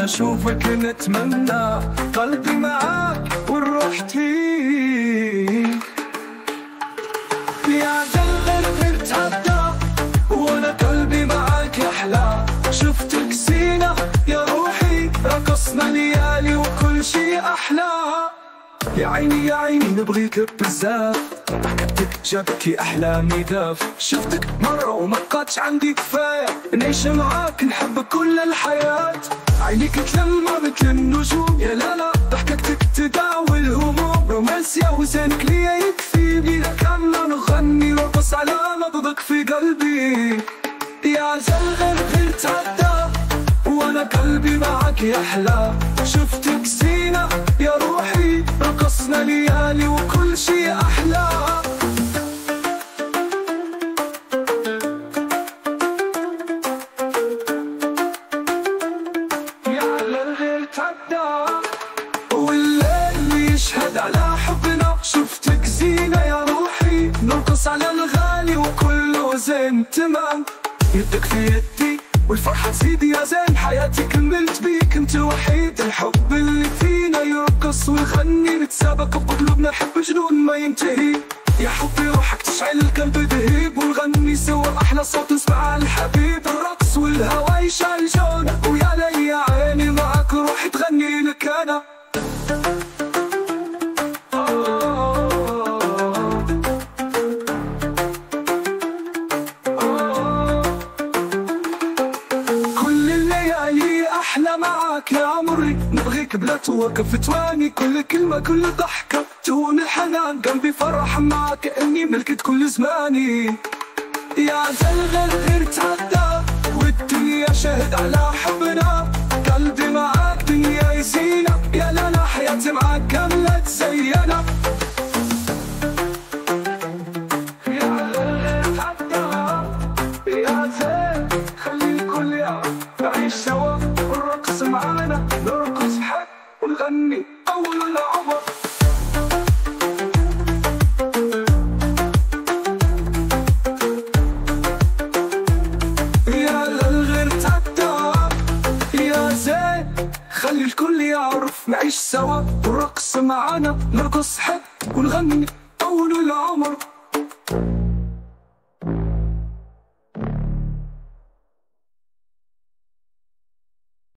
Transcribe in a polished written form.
اشوفك نتمنى، قلبي معاك والروح فيك. يا قلبي ارتدى وانا قلبي معاك يحلى، شفتك زينة يا روحي، رقصنا ليالي وكل شي احلى. يا عيني يا عيني نبغيك بزاف، ضحكتك جابتي احلامي داف، شفتك مرة وما بقاتش عندي كفاية، نعيش معاك نحب كل الحياة. عينيك تلمع مثل النجوم يا لالا، ضحكتك تداوي الهموم، رومانسيا وزينك ليا يكفي، بينا كاملة نغني ونرقص على نبضك في قلبي. يا زلغر غير تعدى وانا قلبي معك يحلى، شفتك زينة يا روحي، رقصنا ليالي وكل شي احلى. يا زلغر تعدى والليل يشهد على حبنا، شفتك زينة يا روحي، نرقص على الغالي وكله زين تمام. يدك في يدي والفرحة تزيد يا زين، حياتي كملت بيك انت وحيد، الحب اللي فينا يرقص ويغني، نتسابق بقلوبنا حب جنون ما ينتهي. يا حبي روحك تشعل القلب دهيب، ونغني سوا احلى صوت نسمع الحبيب، الرقص والهوا يشعل جونا، ويا لي يا عيني معك روحي تغني لك انا. احلى معاك يا عمري، نبغيك بلا توقف تواني، كل كلمة كل ضحكة تهون الحنان، قلبي فرح معاك اني ملكت كل زماني. يا زلغر غير تعدى والدنيا شهد على حبنا، قلبي معاك دنيا يزينة، يا لالا حياتي معاك كاملة تزينة. يا زلغر تعدى يا زين خلي الكل يعرف، نعيش سوا والرقص معانا، نرقص حق ونغني أول العمر. يا للغير تعدى يا زين خلي الكل يعرف، نعيش سوا والرقص معانا، نرقص حق ونغني أول العمر.